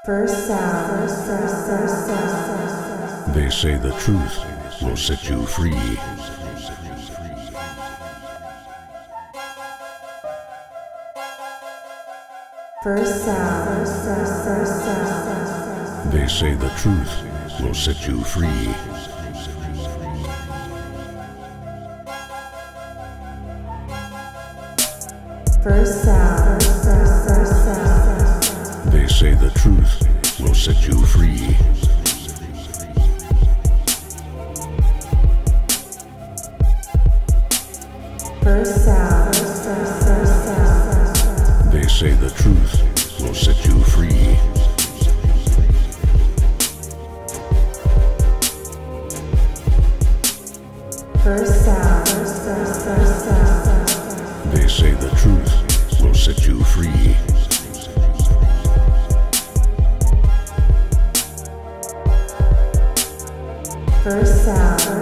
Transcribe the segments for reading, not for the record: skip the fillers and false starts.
First sound. They say the truth will set you free. First sound. They say the truth will set you free. First sound. They say the truth will set you free. First sound. They say the truth will set you free. First sound. They say the truth will set you free. First sound.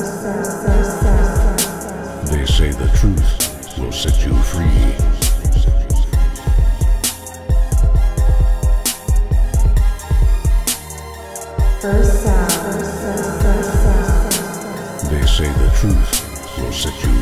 They say the truth will set you free. First sound. They say the truth will set you